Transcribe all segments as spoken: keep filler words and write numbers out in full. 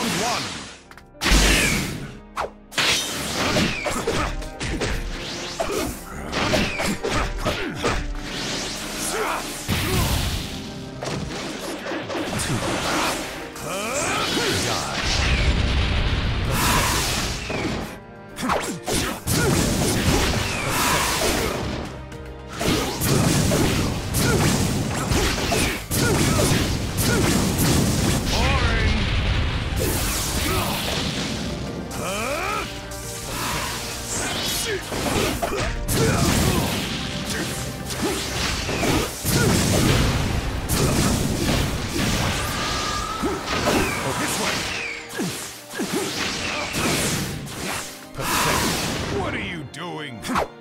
What are you doing?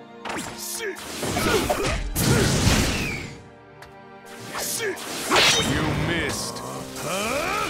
You missed. Huh?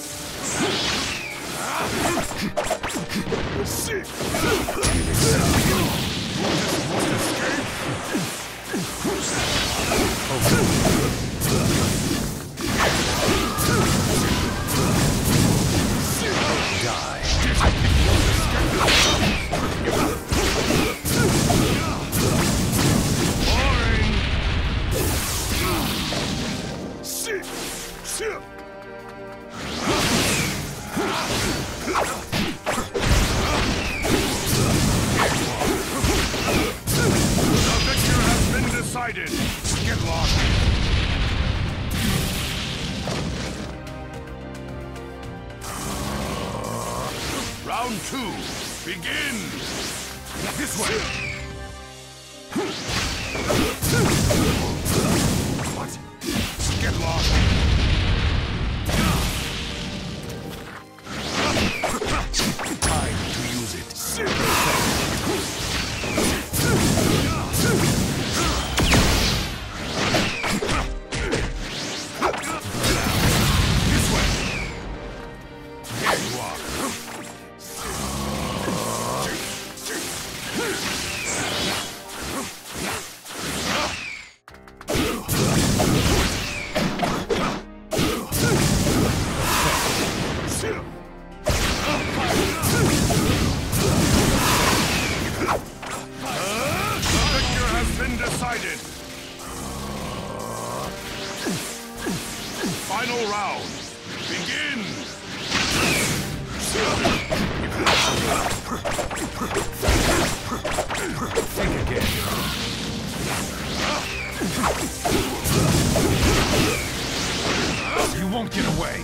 Decided. Get lost. Round two. Begin. This way. What? Get lost. Time to use it. Decided. Final round. Begin. Think again. You won't get away.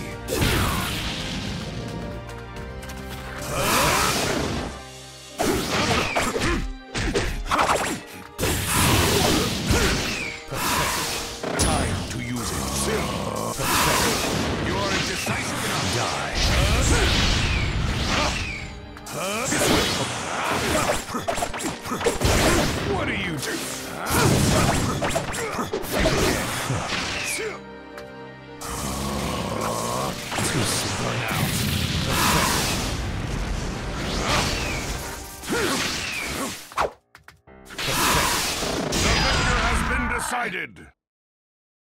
What are you doing? Too slow now. The victor has been decided.